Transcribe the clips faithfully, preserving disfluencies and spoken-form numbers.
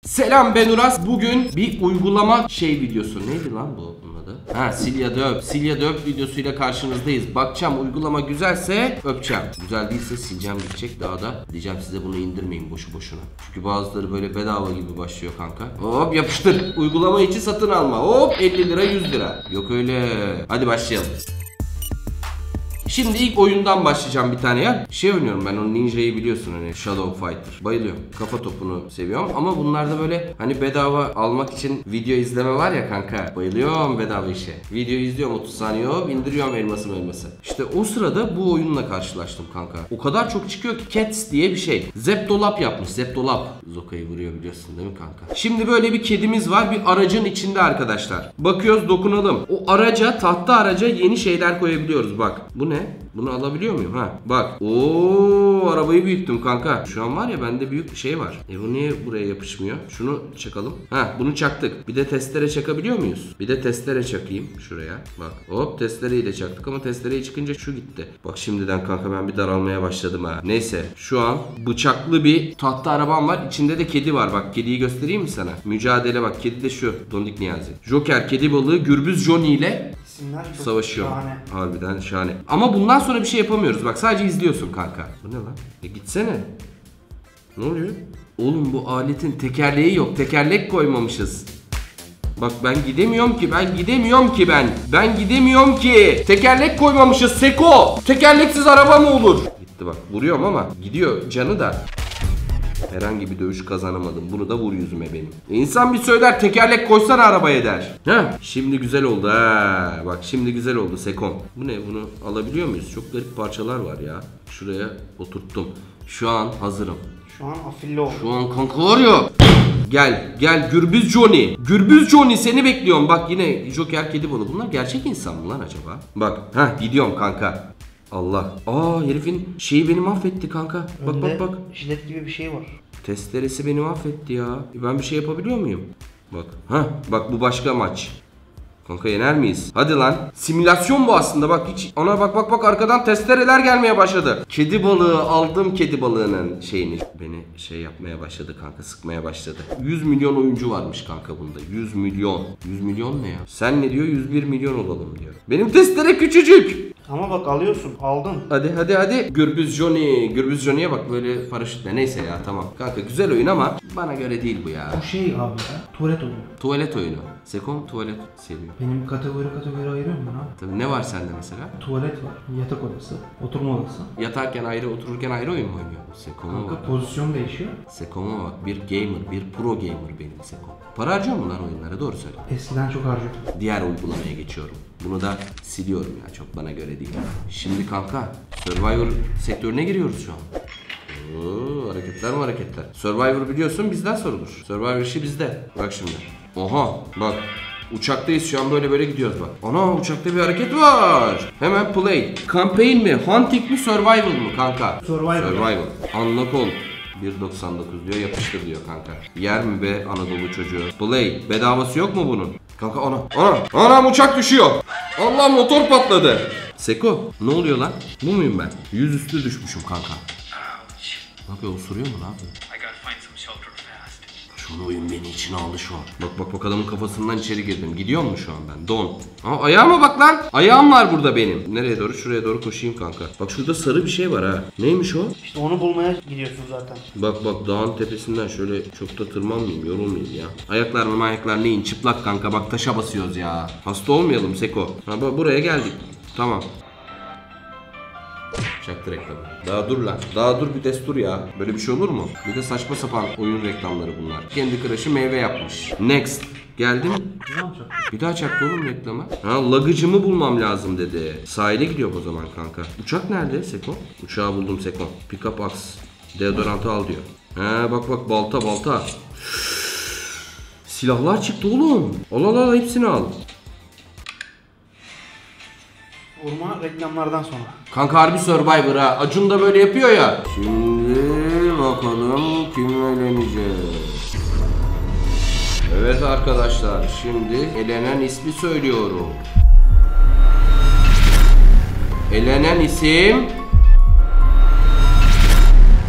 Selam, ben Uras. Bugün bir uygulama şey videosu. Neydi lan bu? Bunun adı? Ha, sil ya da öp. Sil ya da öp videosuyla karşınızdayız. Bakacağım, uygulama güzelse öpeceğim. Güzel değilse sileceğim, gidecek. Daha da diyeceğim size bunu indirmeyin boşu boşuna. Çünkü bazıları böyle bedava gibi başlıyor kanka. Hop yapıştır. Uygulama içi satın alma. Hop elli lira yüz lira. Yok öyle. Hadi başlayalım. Şimdi ilk oyundan başlayacağım bir tane ya. Şey oynuyorum ben, o Ninja'yı biliyorsun, hani Shadow Fighter. Bayılıyorum. Kafa topunu seviyorum ama bunlarda böyle hani bedava almak için video izleme var ya kanka. Bayılıyorum bedava işe. Video izliyorum otuz saniye, hop indiriyorum elması elması. İşte o sırada bu oyunla karşılaştım kanka. O kadar çok çıkıyor ki, Cats diye bir şey. Zepdolap yapmış, Zepdolap. Zoka'yı vuruyor biliyorsun değil mi kanka? Şimdi böyle bir kedimiz var, bir aracın içinde arkadaşlar. Bakıyoruz, dokunalım. O araca, tahta araca yeni şeyler koyabiliyoruz bak. Bu ne? Bunu alabiliyor muyum? Ha bak. Oo, arabayı büyüttüm kanka. Şu an var ya bende büyük bir şey var. E bu niye buraya yapışmıyor? Şunu çakalım. Ha bunu çaktık. Bir de testere çakabiliyor muyuz? Bir de testere çakayım şuraya. Bak hop, testereyi de çaktık ama testereyi çıkınca şu gitti. Bak şimdiden kanka ben bir daralmaya başladım ha. Neyse şu an bıçaklı bir tahta arabam var. İçinde de kedi var. Bak kediyi göstereyim mi sana? Mücadele bak. Kedi de şu. Dondik Niyazi. Joker kedi balığı Gürbüz Johnny ile savaşıyor. Şahane. Harbiden şahane. Ama bundan sonra bir şey yapamıyoruz. Bak sadece izliyorsun kanka. Bu ne lan? E gitsene. Ne oluyor? Oğlum bu aletin tekerleği yok. Tekerlek koymamışız. Bak ben gidemiyorum ki. Ben gidemiyorum ki ben. Ben gidemiyorum ki. Tekerlek koymamışız Seko. Tekerleksiz araba mı olur? Gitti bak. Vuruyorum ama gidiyor canı da. Herhangi bir dövüş kazanamadım. Bunu da vur yüzüme benim. İnsan bir söyler, tekerlek koysana arabaya der. Ha, şimdi güzel oldu ha. Bak şimdi güzel oldu Sekom. Bu ne? Bunu alabiliyor muyuz? Çok garip parçalar var ya. Şuraya oturttum. Şu an hazırım. Şu an afilli oldu. Şu an kanka var ya. Gel gel Gürbüz Johnny. Gürbüz Johnny seni bekliyorum. Bak yine Joker kedi balığı. Bunlar gerçek insan mı lan acaba? Bak ha gidiyorum kanka. Allah. Aa herifin şeyi beni mahvetti kanka. Bak Önde bak bak. jilet gibi bir şey var. Testeresi beni mahvetti ya. Ben bir şey yapabiliyor muyum? Bak. Ha bak bu başka maç. Kanka yener miyiz? Hadi lan. Simülasyon bu aslında. Bak hiç. Ana bak bak bak arkadan testereler gelmeye başladı. Kedi balığı aldım, kedi balığının şeyini. Beni şey yapmaya başladı kanka, sıkmaya başladı. yüz milyon oyuncu varmış kanka bunda. yüz milyon. yüz milyon ne ya? Sen ne diyor? yüz bir milyon olalım diyor. Benim testere küçücük. Ama bak alıyorsun, aldın. Hadi hadi hadi. Gürbüz Johnny. Gürbüz Johnny'ye bak böyle paraşütle. Neyse ya tamam. Kanka güzel oyun ama bana göre değil bu ya. Bu şey abi ya, tuvalet oyunu. Tuvalet oyunu. Sekom tuvalet seviyor. Benim kategori kategori ayırıyorum ben abi. Tabii ne var sende mesela? Tuvalet var, yatak odası, oturma odası. Yatarken ayrı, otururken ayrı oyun mu oynuyor? Sekom'a bak. Kanka pozisyon değişiyor. Sekom'a bak. Bir gamer, bir pro gamer benim Sekom. Para harcıyor mu lan oyunlara? Doğru söyle. Eskiden çok harcıyordum. Diğer uygulamaya geçiyorum. Bunu da siliyorum ya. Çok bana göre değil. Şimdi kanka Survivor sektörüne giriyoruz şu an. Oo, hareketler mi hareketler? Survivor biliyorsun bizden sorulur. Survivor işi bizde. Bak şimdi. Oha bak. Uçaktayız şu an, böyle böyle gidiyoruz bak. Ana uçakta bir hareket var. Hemen play. Campaign mi? Hunting mi? Survival mı kanka? Survival. Survival. Unlock all. bir doksan dokuz diyor, yapıştır diyor kanka. Yer mi be Anadolu çocuğu? Play. Bedavası yok mu bunun? Kanka ana. Ana. Anam uçak düşüyor. Allah motor patladı. Seko ne oluyor lan? Bu muyum ben? Yüzüstü düşmüşüm kanka. Ne yapıyor? Osuruyor mu? Ne yapıyor? Şunu oyun beni içine aldı şu an. Bak bak bak adamın kafasından içeri girdim. Gidiyor mu şu an ben? Don. Aa ayağıma bak lan. Ayağım var burada benim. Nereye doğru? Şuraya doğru koşayım kanka. Bak şurada sarı bir şey var ha. Neymiş o? İşte onu bulmaya gidiyorsun zaten. Bak bak dağın tepesinden şöyle çok da tırmanmayayım, yorulmayayım ya. Ayaklar mı ayaklar neyin? Çıplak kanka, bak taşa basıyoruz ya. Hasta olmayalım Seko. Ha bak buraya geldik. Tamam. Çaktı reklamı. Daha dur lan. Daha dur bir destur ya. Böyle bir şey olur mu? Bir de saçma sapan oyun reklamları bunlar. Kendi crush'ı meyve yapmış. Next. Geldim. Bir daha çaktı oğlum reklamı. Ha lagıcımı bulmam lazım dedi. Sahile gidiyor o zaman kanka. Uçak nerede Seko? Uçağı buldum Seko. Pick up axe. Deodorantı al diyor. Ha bak bak balta balta. Silahlar çıktı oğlum. Al al al hepsini al. Vurma reklamlardan sonra. Kanka harbi Survivor ha. Acun da böyle yapıyor ya. Şimdi bakalım kim eğlenecek. Evet arkadaşlar, şimdi elenen ismi söylüyorum. Elenen isim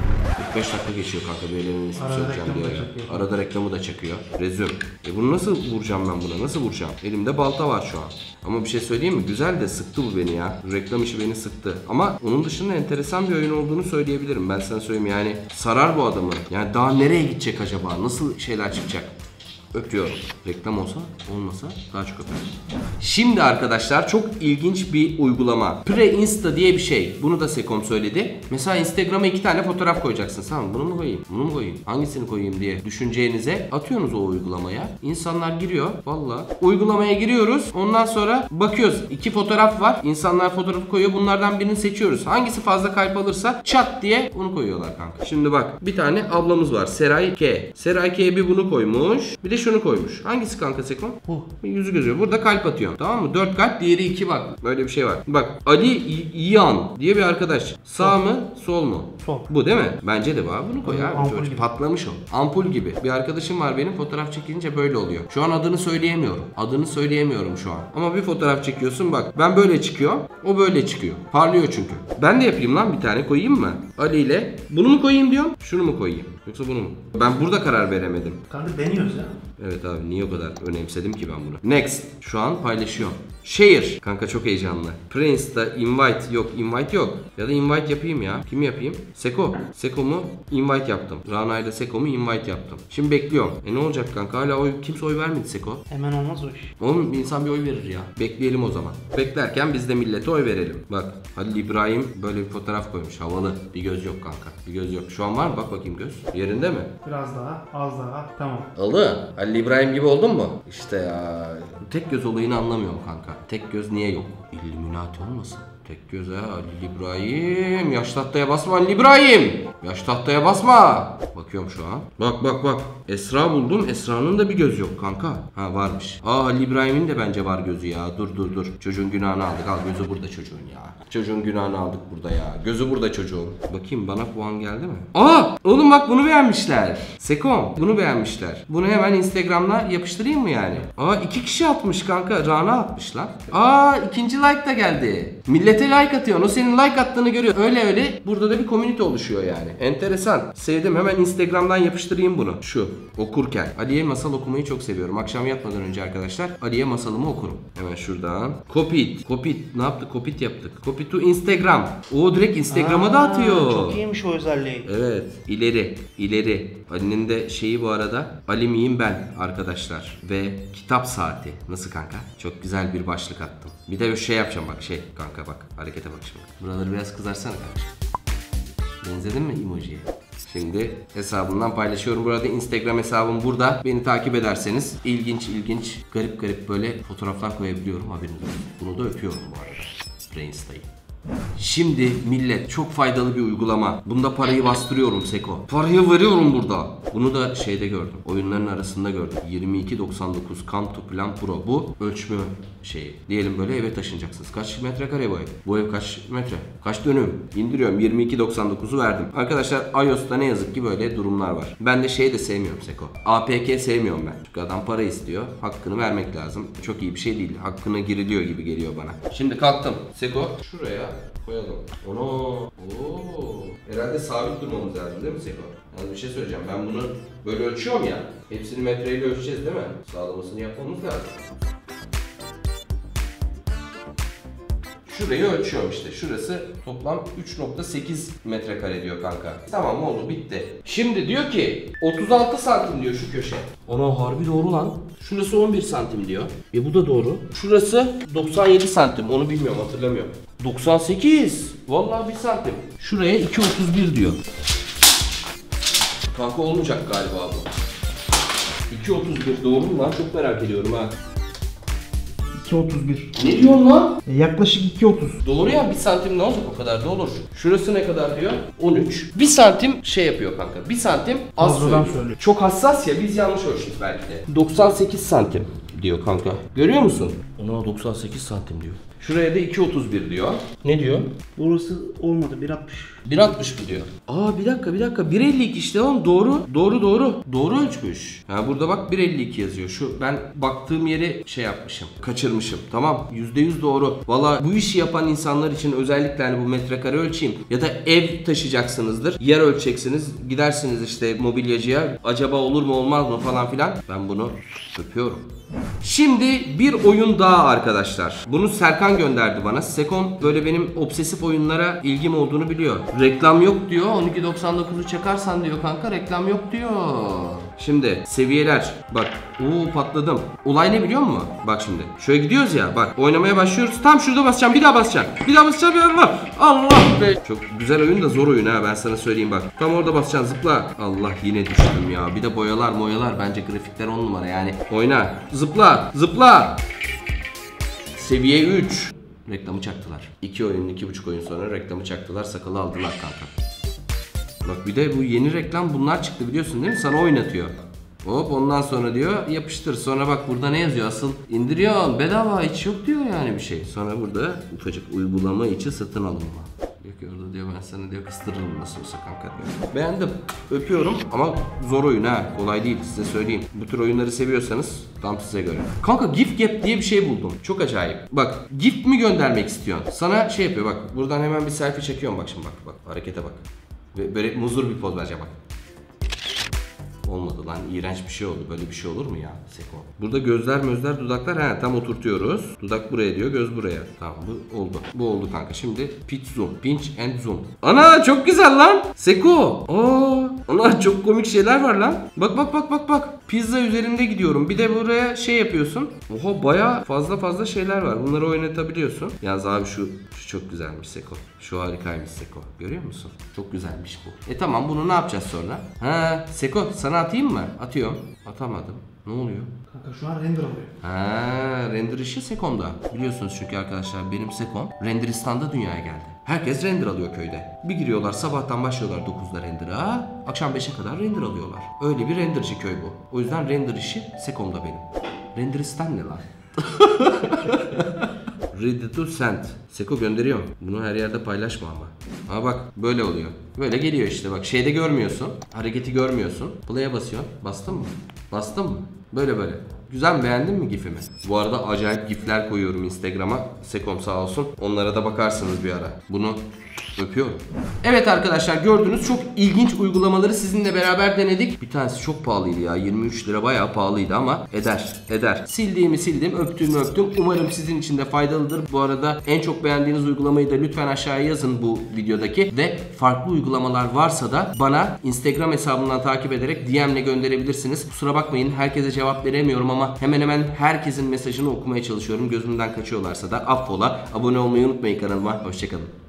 kırk beş dakika geçiyor kanka bir elinin ismi Arada söyleyeceğim reklamı diye. da çekiyor. Arada reklamı da çekiyor. Rezüm. E bunu nasıl vuracağım ben buna? Nasıl vuracağım? Elimde balta var şu an. Ama bir şey söyleyeyim mi? Güzel de sıktı bu beni ya. Reklam işi beni sıktı. Ama onun dışında enteresan bir oyun olduğunu söyleyebilirim. Ben sana söyleyeyim yani sarar bu adamı. Yani daha nereye gidecek acaba? Nasıl şeyler çıkacak? Öpüyorum. Reklam olsa, olmasa daha çok öperim. Şimdi arkadaşlar çok ilginç bir uygulama. Pre-Insta diye bir şey. Bunu da Sekom söyledi. Mesela Instagram'a iki tane fotoğraf koyacaksın. Tamam, bunu mu koyayım, bunu mu koyayım, hangisini koyayım diye düşüneceğinize atıyorsunuz o uygulamaya. İnsanlar giriyor. Valla. Uygulamaya giriyoruz. Ondan sonra bakıyoruz. İki fotoğraf var. İnsanlar fotoğrafı koyuyor. Bunlardan birini seçiyoruz. Hangisi fazla kalp alırsa çat diye onu koyuyorlar kanka. Şimdi bak. Bir tane ablamız var. Seray K. Seray K bir bunu koymuş. Bir de şunu koymuş. Hangisi kanka Sekom? Bu. Bir yüzü gözüyor. Burada kalp atıyor. Tamam mı? dört kalp, diğeri iki bak. Böyle bir şey var. Bak Ali Yan diye bir arkadaş. Sağ mı? Sol mu? Sol. Bu değil mi? Bence de bu abi. Bunu koy Ampul abi. Çocuk gibi. patlamış o. Ampul gibi. Bir arkadaşım var benim. Fotoğraf çekilince böyle oluyor. Şu an adını söyleyemiyorum. Adını söyleyemiyorum şu an. Ama bir fotoğraf çekiyorsun bak. Ben böyle çıkıyor. O böyle çıkıyor. Parlıyor çünkü. Ben de yapayım lan bir tane koyayım mı? Ali ile. Bunu mu koyayım diyorum. Şunu mu koyayım? Yoksa bunu mu? Ben burada karar veremedim. Kanka deniyoruz ya. Evet abi niye o kadar önemsedim ki ben bunu? Next. Şu an paylaşıyorum. Share. Kanka çok heyecanlı. Prince'da invite yok. Invite yok. Ya da invite yapayım ya. Kim yapayım? Seko. Seko'mu invite yaptım. Rana ile Seko'mu invite yaptım. Şimdi bekliyorum. E ne olacak kanka? Hala oy, kimse oy vermedi Seko. Hemen olmaz o iş. Oğlum bir insan bir oy verir ya. Bekleyelim o zaman. Beklerken biz de millete oy verelim. Bak Halil İbrahim böyle bir fotoğraf koymuş. Havalı. Bir göz yok kanka. Bir göz yok. Şu an var mı? Bak bakayım göz. Yerinde mi? Biraz daha, az daha. Tamam. Oldu. Halil İbrahim gibi oldun mu? İşte ya. Tek göz olayını anlamıyorum kanka. Tek göz niye yok? İlluminati olmasın? Tek göz ha Halil İbrahim. Yaş tahtaya basma Halil İbrahim. Yaş tahtaya basma. Bakıyorum şu an. Bak bak bak. Esra buldum. Esra'nın da bir göz yok kanka. Ha varmış. Aa Halil İbrahim'in de bence var gözü ya. Dur dur dur. Çocuğun günahını aldık. Al gözü burada çocuğun ya. Çocuğun günahını aldık burada ya. Gözü burada çocuğun. Bakayım bana puan geldi mi? Aa oğlum bak bunu beğenmişler. Sekom bunu beğenmişler. Bunu hemen Instagram'la yapıştırayım mı yani? Aa iki kişi atmış kanka. Rana atmış lan. Aa ikinci like da geldi. Millete like atıyor. O senin like attığını görüyor. Öyle öyle burada da bir community oluşuyor yani. Enteresan. Sevdim. Hemen Instagram'dan yapıştırayım bunu. Şu okurken. Ali'ye masal okumayı çok seviyorum. Akşam yatmadan önce arkadaşlar Ali'ye masalımı okurum. Hemen şuradan. Copy it. Copy it. Ne yaptık? Copy it yaptık. Copy to Instagram. O direkt Instagram'a da atıyor. Çok iyiymiş o özelliği. Evet. İleri. İleri. Ali'nin de şeyi bu arada. Ali miyim ben arkadaşlar. Ve kitap saati. Nasıl kanka? Çok güzel bir başlık attım. Bir de bir şey yapacağım bak şey kanka bak. Harekete bak şimdi. Buraları biraz kızarsana kanka. Benzedin mi emojiye? Şimdi hesabımdan paylaşıyorum. Burada Instagram hesabım burada. Beni takip ederseniz ilginç ilginç garip garip böyle fotoğraflar koyabiliyorum haberiniz olsun. Bunu da öpüyorum bu arada. Insta'yı. Şimdi millet çok faydalı bir uygulama. Bunda parayı bastırıyorum Seko. Parayı veriyorum burada. Bunu da şeyde gördüm. Oyunların arasında gördüm. yirmi iki doksan dokuz Kanto Plan Pro. Bu ölçme şeyi. Diyelim böyle eve taşınacaksınız. Kaç metrekare bu ev? Bu ev kaç metre? Kaç dönüm? İndiriyorum. yirmi iki doksan dokuzu verdim. Arkadaşlar iOS'ta ne yazık ki böyle durumlar var. Ben de şey de sevmiyorum Seko. A P K sevmiyorum ben. Çünkü adam para istiyor. Hakkını vermek lazım. Çok iyi bir şey değil. Hakkına giriliyor gibi geliyor bana. Şimdi kalktım. Seko şuraya koyalım. Ono. Oo. Herhalde sabit durmamız lazım değil mi Seko? Yani bir şey söyleyeceğim. Ben bunu böyle ölçüyorum ya. Hepsini metreyle ölçeceğiz değil mi? Sağlamasını yapmamız lazım. Şurayı ölçüyorum işte. Şurası toplam üç nokta sekiz metrekare diyor kanka. Tamam oldu bitti. Şimdi diyor ki otuz altı santim diyor şu köşe. Ana harbi doğru lan. Şurası on bir santim diyor. E bu da doğru. Şurası doksan yedi santim. Onu bilmiyorum hatırlamıyorum. doksan sekiz. Vallahi bir santim. Şuraya iki otuz bir diyor. Kanka olmayacak galiba bu. iki otuz bir doğru mu lan? Çok merak ediyorum ha. iki otuz bir. Ne diyorsun lan? E, yaklaşık iki otuz. Doğru ya bir santim ne olacak o kadar da olur. Şurası ne kadar diyor? on üç. Bir santim şey yapıyor kanka. Bir santim az Fazladan söylüyor. söylüyor. Çok hassas ya biz yanlış ölçtük belki de. doksan sekiz santim diyor kanka. Görüyor musun? Ona doksan sekiz santim diyor. Şuraya da iki otuz bir diyor. Ne diyor? Burası olmadı bir altmış. bir altmış mı diyor? Aa bir dakika bir dakika bir elli iki işte oğlum doğru. Doğru doğru. Doğru ölçmüş. Ha burada bak bir elli iki yazıyor. Şu ben baktığım yeri şey yapmışım. Kaçırmışım. Tamam yüzde yüz doğru. Valla bu işi yapan insanlar için özellikle hani bu metrekare ölçeyim ya da ev taşıyacaksınızdır. Yer ölçeceksiniz. Gidersiniz işte mobilyacıya. Acaba olur mu olmaz mı falan filan. Ben bunu öpüyorum. Şimdi bir oyun daha arkadaşlar. Bunu Serkan gönderdi bana. Sekon böyle benim obsesif oyunlara ilgim olduğunu biliyor. Reklam yok diyor. on iki doksan dokuzu çakarsan diyor kanka reklam yok diyor. Şimdi seviyeler. Bak. Oo patladım. Olay ne biliyor musun? Bak şimdi. Şöyle gidiyoruz ya. Bak oynamaya başlıyoruz. Tam şurada basacağım. Bir daha basacağım. Bir daha basacağım. Bir Allah. Allah be. Çok güzel oyun da zor oyun ha. Ben sana söyleyeyim bak. Tam orada basacaksın. Zıpla. Allah yine düştüm ya. Bir de boyalar boyalar. Bence grafikler on numara yani. Oyna. Zıpla. Zıpla. Seviye üç. Reklamı çaktılar. iki oyun, iki buçuk oyun sonra reklamı çaktılar. Sakalı aldılar kanka. Bak bir de bu yeni reklam bunlar çıktı biliyorsun değil mi? Sana oynatıyor. Hop ondan sonra diyor yapıştır. Sonra bak burada ne yazıyor? Asıl indiriyorsun bedava hiç yok diyor yani bir şey. Sonra burada ufacık uygulama içi satın alınma. Diyor ki orada diyor ben sana diyor kıstırırım nasıl olsa kanka diyor. Beğendim. Öpüyorum ama zor oyun ha. Kolay değil size söyleyeyim. Bu tür oyunları seviyorsanız tam size göre. Kanka GIF Gap diye bir şey buldum. Çok acayip. Bak GIF mi göndermek istiyorsun? Sana şey yapıyor bak. Buradan hemen bir selfie çekiyorum bak şimdi bak. Bak harekete bak. Ve böyle muzur bir poz vereceğim bak. Olmadı lan iğrenç bir şey oldu. Böyle bir şey olur mu ya Seko? Burada gözler mözler dudaklar he tam oturtuyoruz. Dudak buraya diyor göz buraya. Tamam bu oldu. Bu oldu kanka. Şimdi pitch zoom. Pinch and zoom. Ana çok güzel lan. Seko. Aa, ana çok komik şeyler var lan. Bak bak bak bak bak. Pizza üzerinde gidiyorum. Bir de buraya şey yapıyorsun. Oha baya fazla fazla şeyler var. Bunları oynatabiliyorsun. Yalnız abi şu, şu çok güzelmiş Seko. Şu harikaymış Seko. Görüyor musun? Çok güzelmiş bu. E tamam bunu ne yapacağız sonra? Ha Seko sana atayım mı? Atıyorum. Atamadım. Ne oluyor? Kanka şu an render alıyor. Ha, render işi Sekom'da. Biliyorsunuz çünkü arkadaşlar benim Sekom Renderistan'da dünyaya geldi. Herkes render alıyor köyde. Bir giriyorlar sabahtan başlıyorlar dokuzda render'a. Akşam beşe kadar render alıyorlar. Öyle bir renderci köy bu. O yüzden render işi Sekom'da benim. Renderistan ne lan? Ready to send. Seko gönderiyorum. Bunu her yerde paylaşma ama. Ama bak böyle oluyor. Böyle geliyor işte bak. Şeyde görmüyorsun. Hareketi görmüyorsun. Play'e basıyorsun. Bastın mı? Bastın mı? Böyle böyle. Güzel mi? Beğendin mi gifimi? Bu arada acayip gifler koyuyorum Instagram'a. Sekom sağ olsun. Onlara da bakarsınız bir ara. Bunu öpüyorum. Evet arkadaşlar gördünüz çok ilginç uygulamaları sizinle beraber denedik. Bir tanesi çok pahalıydı ya. yirmi üç lira bayağı pahalıydı ama eder. Eder. Sildiğimi sildim. Öptüğümü öptüm. Umarım sizin için de faydalıdır. Bu arada en çok beğendiğiniz uygulamayı da lütfen aşağıya yazın bu videodaki. Ve farklı uygulamalar varsa da bana Instagram hesabından takip ederek D M'le gönderebilirsiniz. Kusura bakmayın herkese cevap veremiyorum ama hemen hemen herkesin mesajını okumaya çalışıyorum. Gözümden kaçıyorlarsa da affola. Abone olmayı unutmayın kanalıma. Hoşçakalın.